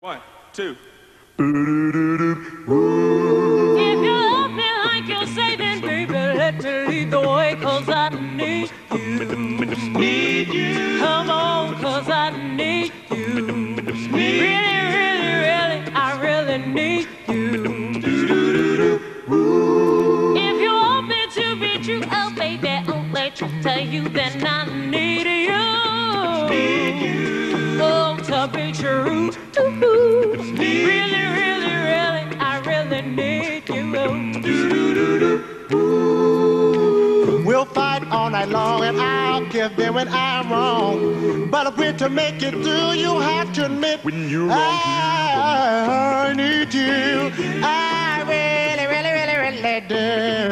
1, 2. If you love me like you say, then baby, let me lead the way, 'cause I need you. Need you. Come on, 'cause I need you. Really, really, really, I really need you. If you want me to be true, oh baby, only truth to you, then I need you. Need you. Oh, to be true. Really, really, really, I really need you. We'll fight all night long and I'll give in when I'm wrong. But if we're to make it through, you have to admit when you're wrong, I need you. I really, really, really, really do.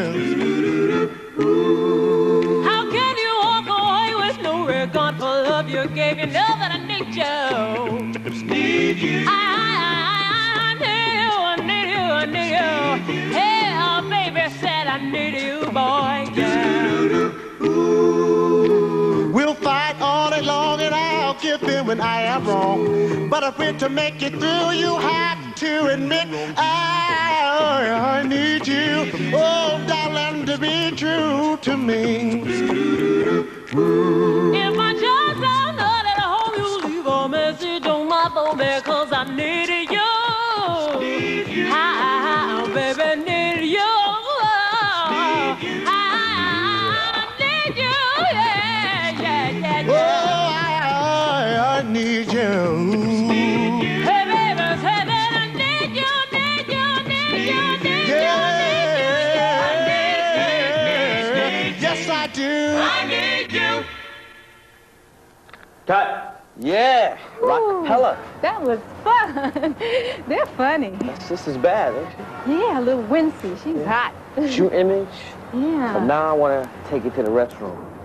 How can you walk away with no regard for love you gave? You know that I need you. need you. I need you. Hey, oh, baby said I need you, boy, yeah. We'll fight all night long and I'll give in when I am wrong. But if we're to make it through, you have to admit I need you. Oh, darling, to be true to me. If my child's out not at home, you leave a message on my phone, because I need you. Hi, baby, need you. I need you. Yeah, yeah, yeah, yeah. Oh, I need you. Hey, baby, say that I need you, need you, need you, need you, need you. Yes, I do. I need you. Cut. Yeah, Acapella. That was fun. They're funny. This is bad, ain't Yeah, little Wincey. She's hot. she? Shoot image. Yeah. But now I want to take you to the restroom.